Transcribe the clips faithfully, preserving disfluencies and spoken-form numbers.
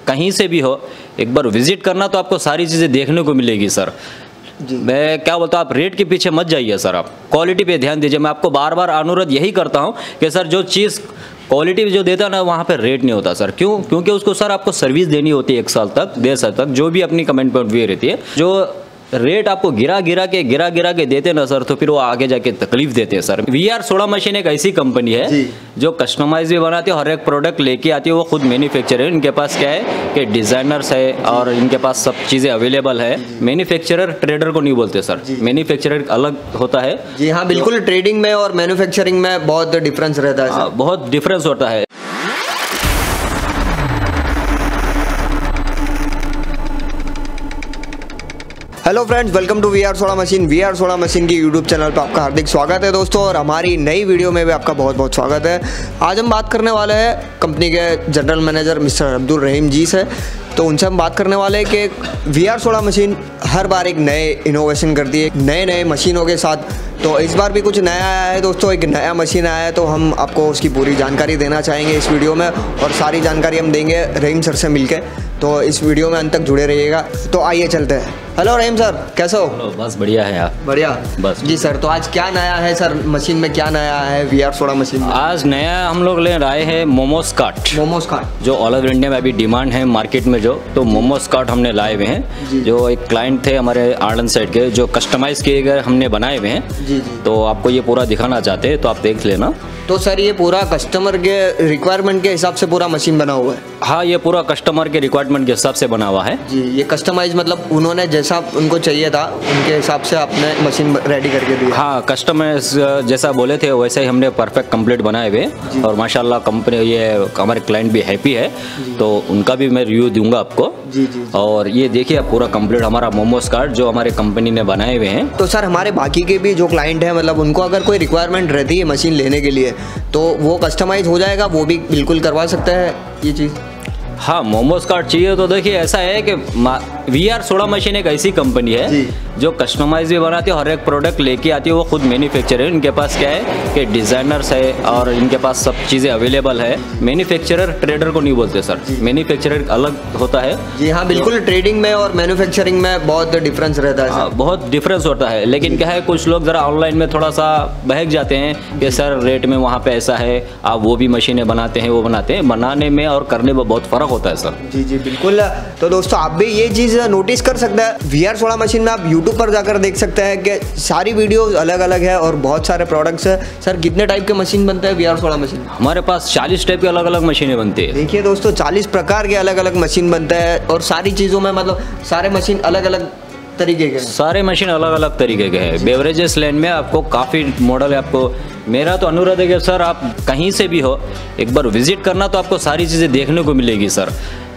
कहीं से भी हो, एक बार विजिट करना तो आपको सारी चीज़ें देखने को मिलेगी सर। जी। मैं क्या बोलता हूँ, आप रेट के पीछे मत जाइए सर, आप क्वालिटी पे ध्यान दीजिए। मैं आपको बार बार अनुरोध यही करता हूँ कि सर जो चीज़ क्वालिटी जो देता है ना, वहाँ पे रेट नहीं होता सर। क्यों? क्योंकि उसको सर आपको सर्विस देनी होती है एक साल तक, डेढ़ साल तक, जो भी अपनी कमेंट पॉइंट व्यू रहती है। जो रेट आपको गिरा गिरा के गिरा गिरा के देते ना सर, तो फिर वो आगे जाके तकलीफ देते हैं sir. We are soda machine एक ऐसी कंपनी है जो कस्टमाइज भी बनाती है, हर एक प्रोडक्ट लेके आती है, वो खुद मैन्युफैक्चरर है। इनके पास क्या है कि डिज़ाइनर्स है और इनके पास सब चीज़ें अवेलेबल है। मैन्युफैक्चरर ट्रेडर को नहीं बोलते सर, मैन्युफैक्चरर अलग होता है। जी हाँ, बिल्कुल। ट्रेडिंग में और मैन्युफैक्चरिंग में बहुत डिफरेंस रहता है सर। बहुत डिफरेंस होता है। Hello friends, welcome to we are soda machine. We are soda machine की यूट्यूब चैनल पर आपका हार्दिक स्वागत है दोस्तों, और हमारी नई वीडियो में भी आपका बहुत बहुत स्वागत है। आज हम बात करने वाले हैं कंपनी के general manager mister Abdul Rahim ji से। तो उनसे हम बात करने वाले हैं कि वी आर सोडा मशीन हर बार एक नए इनोवेशन करती है, नए नए मशीनों के साथ। तो इस बार भी कुछ नया आया है दोस्तों, एक नया मशीन आया है, तो हम आपको उसकी पूरी जानकारी देना चाहेंगे इस वीडियो में, और सारी जानकारी हम देंगे रहीम सर से मिलके। तो इस वीडियो में अंत तक जुड़े रहिएगा। तो आइए चलते हैं। हेलो रहीम सर, कैसे हो? बस बढ़िया है यार। बढ़िया बस जी सर। तो आज क्या नया है सर मशीन में, क्या नया है वी आर सोडा मशीन में? आज नया हम लोग ले आए हैं मोमोस काट। मोमोस काट जो ऑल ओवर इंडिया में अभी डिमांड है मार्केट में, जो तो मोमोस काट हमने लाए हुए हैं। जो एक क्लाइंट थे हमारे आर्डन साइड के, जो कस्टमाइज किए गए हमने बनाए हुए हैं। जी जी। तो आपको ये पूरा दिखाना चाहते हैं, तो आप देख लेना। तो सर ये पूरा कस्टमर के रिक्वायरमेंट के हिसाब से पूरा मशीन बना हुआ है? हाँ, ये पूरा कस्टमर के रिक्वायरमेंट के हिसाब से बना हुआ है जी। ये कस्टमाइज मतलब उन्होंने जैसा उनको चाहिए था उनके हिसाब से आपने मशीन रेडी करके दी? हाँ, कस्टमर्स जैसा बोले थे वैसे ही हमने परफेक्ट कंप्लीट बनाए हुए, और माशाल्लाह कंपनी ये हमारे क्लाइंट भी हैप्पी है। तो उनका भी मैं रिव्यू दूंगा आपको। जी जी। और ये देखिए पूरा कंप्लीट हमारा मोमोस कार्ड जो हमारे कंपनी ने बनाए हुए हैं। तो सर हमारे बाकी के भी जो क्लाइंट है, मतलब उनको अगर कोई रिक्वायरमेंट रहती है मशीन लेने के लिए, तो वो कस्टमाइज हो जाएगा, वो भी बिल्कुल करवा सकता है ये चीज़? हाँ, मोमोस कार्ड चाहिए तो देखिए ऐसा है कि वी आर सोडा मशीन एक ऐसी कंपनी है जो कस्टमाइज भी बनाती है, हर एक प्रोडक्ट लेके आती है, वो खुद मैन्युफैक्चरर है। इनके पास क्या है कि डिज़ाइनर्स है और इनके पास सब चीज़ें अवेलेबल है। मैन्युफैक्चरर ट्रेडर को नहीं बोलते सर, मैन्युफैक्चरर अलग होता है। जी हाँ, बिल्कुल। ट्रेडिंग में और मैन्युफैक्चरिंग में बहुत डिफरेंस रहता है। आ, बहुत डिफरेंस होता है। लेकिन क्या है, कुछ लोग ज़रा ऑनलाइन में थोड़ा सा बहक जाते हैं कि सर रेट में वहाँ पे ऐसा है, आप वो भी मशीनें बनाते हैं, वो बनाते हैं। बनाने में और करने में बहुत फ़र्क होता है सर। जी जी बिल्कुल। तो दोस्तों आप भी ये चीज़ नोटिस कर सकते हैं, वी आर सोडा मशीन में आप यूट्यूब पर जाकर देख सकते हैं कि सारी वीडियो अलग अलग है और बहुत सारे प्रोडक्ट्स है। सर कितने टाइप के मशीन बनते हैं वी आर सोडा मशीन? हमारे पास चालीस टाइप के अलग अलग मशीनें बनती है। देखिए दोस्तों, चालीस प्रकार के अलग अलग मशीन बनते हैं, और सारी चीज़ों में मतलब सारे मशीन अलग अलग तरीके के, सारे मशीन अलग अलग तरीके के हैं। बेवरेजेस लाइन में आपको काफ़ी मॉडल है। आपको मेरा तो अनुरोध है कि सर आप कहीं से भी हो, एक बार विजिट करना तो आपको सारी चीज़ें देखने को मिलेगी सर।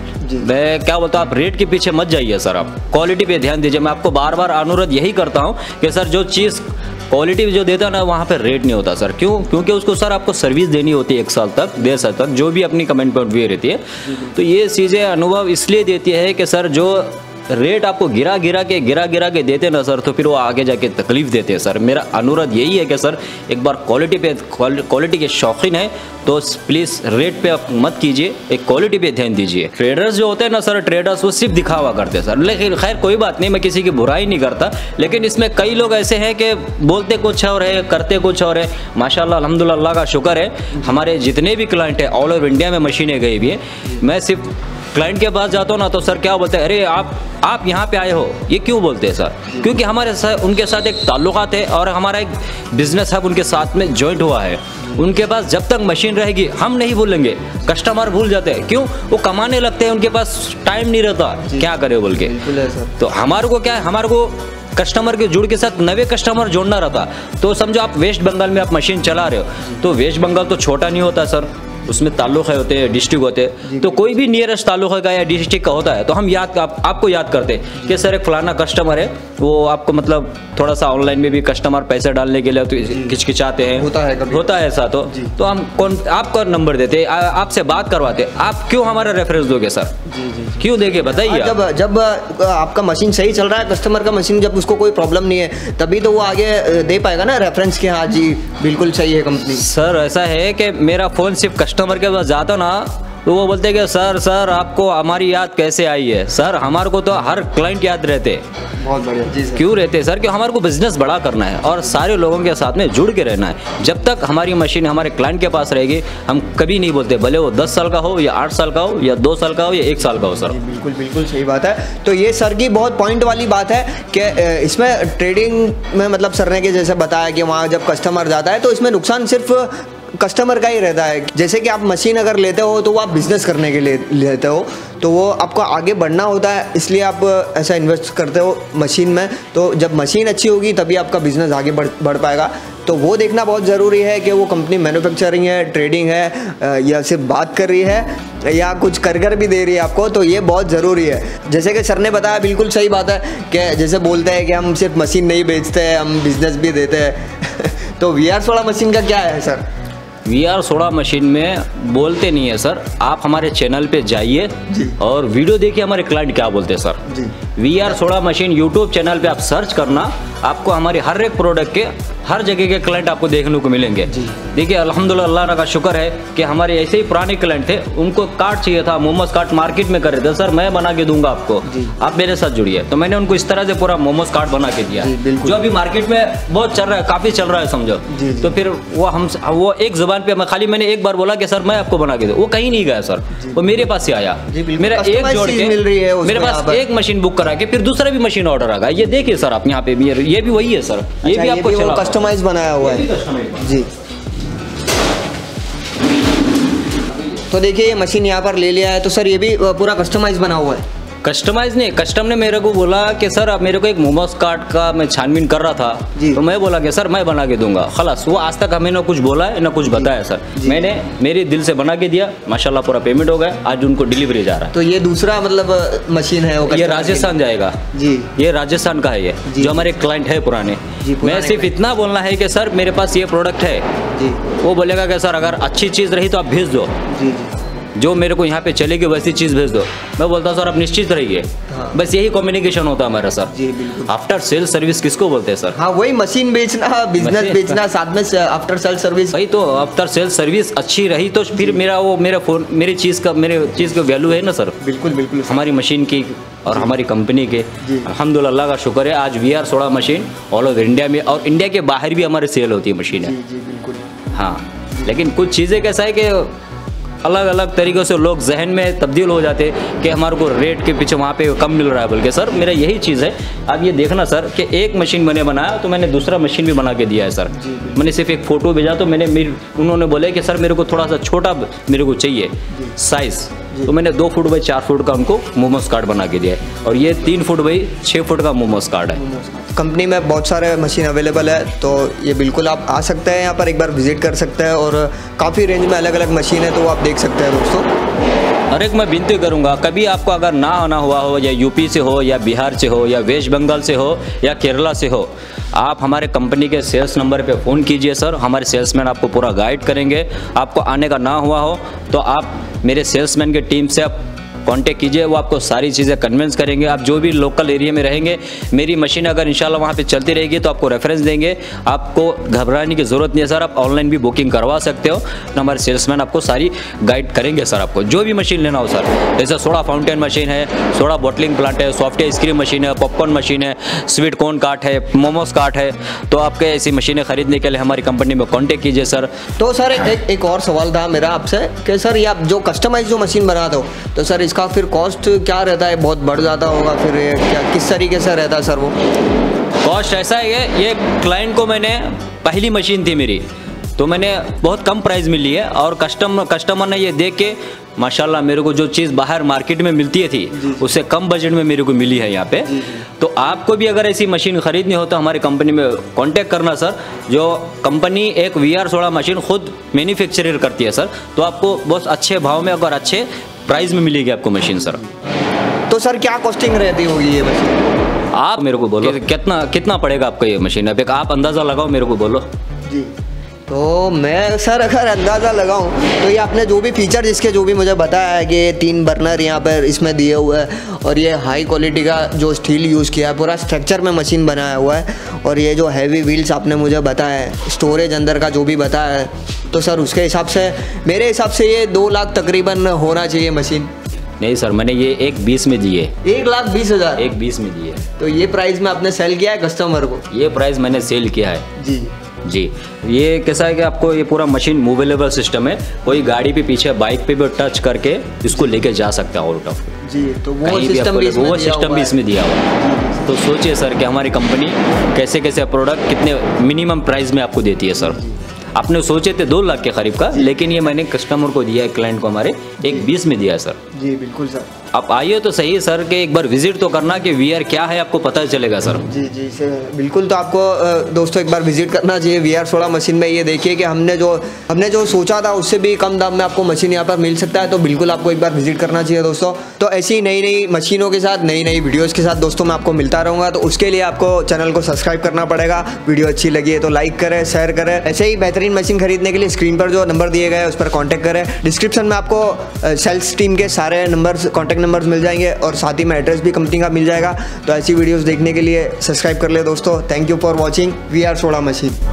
मैं क्या बोलता हूँ, आप रेट के पीछे मत जाइए सर, आप क्वालिटी पे ध्यान दीजिए। मैं आपको बार बार अनुरोध यही करता हूँ कि सर जो चीज़ क्वालिटी जो देता है ना, वहाँ पे रेट नहीं होता सर। क्यों? क्योंकि उसको सर आपको सर्विस देनी होती है एक साल तक, डेढ़ साल तक, जो भी अपनी कमेंट पॉइंट व्यू रहती है। तो ये चीज़ें अनुभव इसलिए देती है कि सर जो रेट आपको गिरा गिरा के गिरा गिरा के देते ना सर, तो फिर वो आगे जाके तकलीफ देते हैं सर। मेरा अनुरोध यही है कि सर एक बार क्वालिटी पे क्वालिटी के शौकीन है तो प्लीज़ रेट पे आप मत कीजिए, एक क्वालिटी पे ध्यान दीजिए। ट्रेडर्स जो होते हैं ना सर, ट्रेडर्स वो सिर्फ दिखावा करते हैं सर। लेकिन खैर कोई बात नहीं, मैं किसी की बुराई नहीं करता, लेकिन इसमें कई लोग ऐसे हैं कि बोलते कुछ और है, करते कुछ और है। माशाल्लाह अल्हम्दुलिल्लाह, अल्लाह का शुक्र है, हमारे जितने भी क्लाइंट है ऑल ओवर इंडिया में मशीनें गई हुई है। मैं सिर्फ क्लाइंट के पास जाता हूँ ना, तो सर क्या बोलते हैं, अरे आप आप यहाँ पे आए हो, ये क्यों बोलते हैं सर? क्योंकि हमारे साथ उनके साथ एक ताल्लुकात है और हमारा एक बिजनेस हब उनके साथ में जॉइंट हुआ है। उनके पास जब तक मशीन रहेगी हम नहीं भूलेंगे, कस्टमर भूल जाते हैं। क्यों? वो कमाने लगते हैं, उनके पास टाइम नहीं रहता, क्या करे बोल के। तो हमारे को क्या है, हमारे को कस्टमर के जुड़ के साथ नए कस्टमर जोड़ना रहता। तो समझो आप वेस्ट बंगाल में आप मशीन चला रहे हो, तो वेस्ट बंगाल तो छोटा नहीं होता सर, उसमें ताल्लुक़ होते हैं, डिस्ट्रिक्ट होते हैं। तो कोई भी नियरेस्ट ताल्लुक़ का या डिस्ट्रिक्ट का होता है, तो हम याद आप, आपको याद करते हैं कि सर एक फलाना कस्टमर है, वो आपको मतलब थोड़ा सा ऑनलाइन में भी कस्टमर पैसे डालने के लिए तो हिचकिचाते हैं, होता है कभी होता है ऐसा। तो तो हम कौन आपका नंबर देते, आपसे बात करवाते, आप क्यों हमारा रेफरेंस दोगे सर? जी जी क्यों देंगे बताइए? जब जब आपका मशीन सही चल रहा है, कस्टमर का मशीन जब उसको कोई प्रॉब्लम नहीं है, तभी तो वो आगे दे पाएगा ना रेफरेंस के। हाँ जी बिल्कुल सही है कंपनी। सर ऐसा है कि मेरा फ़ोन सिर्फ कस्टमर के पास जाता ना, तो वो बोलते हैं कि सर सर आपको हमारी याद कैसे आई है। सर हमारे को तो हर क्लाइंट याद रहते हैं। बहुत बढ़िया जी सर। क्यों रहते हैं सर? कि हमारे को बिजनेस बड़ा करना है और सारे लोगों के साथ में जुड़ के रहना है। जब तक हमारी मशीन हमारे क्लाइंट के पास रहेगी हम कभी नहीं बोलते, भले वो दस साल का हो या आठ साल का हो या दो साल का हो या एक साल का हो सर। बिल्कुल बिल्कुल सही बात है। तो ये सर की बहुत पॉइंट वाली बात है कि इसमें ट्रेडिंग में मतलब सर ने के जैसे बताया कि वहाँ जब कस्टमर जाता है तो इसमें नुकसान सिर्फ कस्टमर का ही रहता है। जैसे कि आप मशीन अगर लेते हो तो वो आप बिज़नेस करने के लिए लेते हो, तो वो आपको आगे बढ़ना होता है, इसलिए आप ऐसा इन्वेस्ट करते हो मशीन में। तो जब मशीन अच्छी होगी तभी आपका बिज़नेस आगे बढ़ बढ़ पाएगा। तो वो देखना बहुत ज़रूरी है कि वो कंपनी मैन्युफैक्चरिंग है, ट्रेडिंग है, या सिर्फ बात कर रही है या कुछ कर कर भी दे रही है आपको, तो ये बहुत ज़रूरी है। जैसे कि सर ने बताया बिल्कुल सही बात है कि जैसे बोलते हैं कि हम सिर्फ मशीन नहीं बेचते हैं, हम बिज़नेस भी देते हैं। तो वी आर सोलह मशीन का क्या है sir? We are soda machine में बोलते नहीं है सर, आप हमारे चैनल पे जाइए और वीडियो देखिए हमारे क्लाइंट क्या बोलते हैं sir ji. We are soda machine YouTube channel पे आप सर्च करना, आपको हमारे हर एक प्रोडक्ट के हर जगह के क्लाइंट आपको देखने को मिलेंगे। देखिए अल्हम्दुलिल्लाह अल्लाह का शुक्र है कि हमारे ऐसे ही पुराने क्लाइंट थे, उनको कार्ड चाहिए था, मोमोज कार्ड मार्केट में कर रहे थे, सर मैं बना के दूंगा आपको, आप मेरे साथ जुड़िए। तो मैंने उनको इस तरह से पूरा मोमोज कार्ड बना के दिया जो अभी मार्केट में बहुत चल रहा है, काफ़ी चल रहा है समझो। तो फिर वो हम वो एक जुबान पे खाली मैंने एक बार बोला कि सर मैं आपको बना के दूँ, वो कहीं नहीं गया सर, वो मेरे पास से आया, मेरा एक जोड़ के मिल रही है मेरे पास एक मशीन बुक करा के फिर दूसरा भी मशीन ऑर्डर आ गया। ये देखिए सर आप यहाँ पे भी, ये भी वही है सर, ये भी आपको कस्टमाइज बनाया हुआ है जी। तो देखिए ये मशीन यहाँ पर ले लिया है, तो सर ये भी पूरा कस्टमाइज बना हुआ है। कस्टमाइज नहीं, कस्टम ने मेरे को बोला कि सर अब मेरे को एक मोमोज कार्ड का मैं छानबीन कर रहा था, तो मैं बोला कि सर मैं बना के दूंगा, खलास। वो आज तक हमें ना कुछ बोला है ना कुछ बताया सर, मैंने मेरे दिल से बना के दिया, माशाल्लाह पूरा पेमेंट हो गया, आज उनको डिलीवरी जा रहा है। तो ये दूसरा मतलब मशीन है वो, ये राजस्थान जाएगा जी, ये राजस्थान का है, ये जो हमारे क्लाइंट है पुराने। मैं सिर्फ इतना बोलना है कि सर मेरे पास ये प्रोडक्ट है जी, वो बोलेगा कि सर अगर अच्छी चीज़ रही तो आप भेज दो जी, जो मेरे को यहाँ पे चलेगी वैसी चीज़ भेज दो। मैं बोलता हूँ सर आप निश्चित रहिए, हाँ। बस यही कम्युनिकेशन होता है हमारा सर जी। बिल्कुल। आफ्टर सेल सर्विस किसको बोलते हैं सर? हाँ वही मशीन बेचना, बिजनेस बेचना, साथ में आफ्टर सेल सर्विस। वही तो, आफ्टर सेल सर्विस अच्छी रही तो फिर मेरा वो मेरा फोन मेरी चीज़ का मेरे चीज़ का वैल्यू है ना सर। बिल्कुल बिल्कुल, हमारी मशीन की और हमारी कंपनी के अल्हम्दुलिल्लाह अल्लाह का शुक्र है, आज we are soda machine all over India में और इंडिया के बाहर भी हमारी सेल होती है मशीन है। बिल्कुल हाँ, लेकिन कुछ चीज़ें कैसा है कि अलग अलग तरीक़ों से लोग जहन में तब्दील हो जाते हैं कि हमारे को रेट के पीछे वहाँ पे कम मिल रहा है, बल्कि सर मेरा यही चीज़ है। आप ये देखना सर कि एक मशीन मैंने बनाया तो मैंने दूसरा मशीन भी बना के दिया है सर। मैंने सिर्फ एक फ़ोटो भेजा तो मैंने मेरी उन्होंने बोले कि सर मेरे को थोड़ा सा छोटा मेरे को चाहिए साइज़, तो मैंने दो फुट बाई चार फुट का उनको मोमोज कार्ड बना के दिया है, और ये तीन फुट बाई छः फुट का मोमोज कार्ड है। कंपनी में बहुत सारे मशीन अवेलेबल है, तो ये बिल्कुल आप आ सकते हैं यहाँ पर, एक बार विजिट कर सकते हैं, और काफ़ी रेंज में अलग अलग मशीन है तो आप देख सकते हैं दोस्तों। और एक मैं विनती करूँगा, कभी आपको अगर ना आना हुआ हो, या यूपी से हो या बिहार से हो या वेस्ट बंगाल से हो या केरला से हो, आप हमारे कंपनी के सेल्स नंबर पे फ़ोन कीजिए सर, हमारे सेल्समैन आपको पूरा गाइड करेंगे। आपको आने का ना हुआ हो तो आप मेरे सेल्समैन की टीम से आप कांटेक्ट कीजिए, वो आपको सारी चीज़ें कन्विंस करेंगे। आप जो भी लोकल एरिया में रहेंगे, मेरी मशीन अगर इंशाल्लाह वहाँ पे चलती रहेगी तो आपको रेफरेंस देंगे, आपको घबराने की ज़रूरत नहीं है सर। आप ऑनलाइन भी बुकिंग करवा सकते हो, हमारे सेल्समैन आपको सारी गाइड करेंगे सर। आपको जो भी मशीन लेना हो सर, जैसे सोडा फाउंटेन मशीन है, सोडा बॉटलिंग प्लांट है, सॉफ्ट आइसक्रीम मशीन है, पॉपकॉर्न मशीन है, स्वीट कॉर्न कार्ट है, मोमोज कार्ट है, तो आपके ऐसी मशीनें खरीदने के लिए हमारी कंपनी में कॉन्टेक्ट कीजिए सर। तो सर एक एक और सवाल था मेरा आपसे कि सर ये आप जो कस्टमाइज जो मशीन बना दो, तो सर इसका फिर कॉस्ट क्या रहता है? बहुत बढ़ जाता होगा फिर, क्या किस तरीके से रहता है सर वो? कॉस्ट ऐसा है, ये क्लाइंट को मैंने पहली मशीन थी मेरी, तो मैंने बहुत कम प्राइस मिली है, और कस्टमर कस्टमर ने ये देख के माशाल्लाह मेरे को जो चीज़ बाहर मार्केट में मिलती है थी उससे कम बजट में मेरे को मिली है यहाँ पे। तो आपको भी अगर ऐसी मशीन खरीदनी हो तो हमारी कंपनी में कांटेक्ट करना सर। जो कंपनी एक वी आर सोलह मशीन खुद मैन्युफैक्चर करती है सर, तो आपको बहुत अच्छे भाव में और अच्छे प्राइस में मिलेगी आपको मशीन सर। तो सर क्या कॉस्टिंग रहती होगी ये मशीन? आप मेरे को बोलो कितना कितना पड़ेगा आपका ये मशीन, अब एक आप अंदाज़ा लगाओ, मेरे को बोलो। जी तो मैं सर अगर अंदाज़ा लगाऊं तो ये आपने जो भी फीचर जिसके जो भी मुझे बताया है कि ये तीन बर्नर यहाँ पर इसमें दिए हुए हैं और ये हाई क्वालिटी का जो स्टील यूज़ किया है, पूरा स्ट्रक्चर में मशीन बनाया हुआ है, और ये जो हैवी व्हील्स आपने मुझे बताया है, स्टोरेज अंदर का जो भी बताया है, तो सर उसके हिसाब से मेरे हिसाब से ये दो लाख तकरीबन होना चाहिए मशीन। नहीं सर, मैंने ये एक बीस में दिए। एक लाख बीस हज़ार एक बीस में दिए। तो ये प्राइस में आपने सेल किया है कस्टमर को? ये प्राइस मैंने सेल किया है जी जी। ये कैसा है कि आपको ये पूरा मशीन मूवेलेबल सिस्टम है, कोई गाड़ी पे पीछे बाइक पे भी टच करके इसको लेके जा सकता है आउट ऑफ जी। तो वो सिस्टम भी वो सिस्टम भी इसमें दिया हुआ है। तो सोचिए सर कि हमारी कंपनी कैसे कैसे प्रोडक्ट कितने मिनिमम प्राइस में आपको देती है सर। आपने सोचे थे दो लाख के करीब का, लेकिन ये मैंने कस्टमर को दिया है, क्लाइंट को हमारे एक बीस में दिया है सर। जी बिल्कुल सर। आप आइए तो सही सर कि एक बार विजिट तो करना कि वीआर क्या है, आपको पता चलेगा सर। जी जी सर बिल्कुल। तो आपको दोस्तों एक बार विजिट करना चाहिए वी आर सोलह मशीन में। ये देखिए कि हमने जो हमने जो सोचा था उससे भी कम दाम में आपको मशीन यहाँ पर मिल सकता है, तो बिल्कुल आपको एक बार विजिट करना चाहिए दोस्तों। तो ऐसी नई नई मशीनों के साथ, नई नई वीडियोज़ के साथ दोस्तों मैं आपको मिलता रहूँगा। तो उसके लिए आपको चैनल को सब्सक्राइब करना पड़ेगा। वीडियो अच्छी लगी है तो लाइक करें, शेयर करें। ऐसे ही बेहतरीन मशीन खरीदने के लिए स्क्रीन पर जो नंबर दिए गए हैं उस पर कॉन्टैक्ट करें। डिस्क्रिप्शन में आपको सेल्स टीम के सारे नंबर्स, कॉन्टैक्ट नंबर्स मिल जाएंगे और साथ ही में एड्रेस भी कंपनी का मिल जाएगा। तो ऐसी वीडियोस देखने के लिए सब्सक्राइब कर ले दोस्तों। Thank you for watching we are soda machine.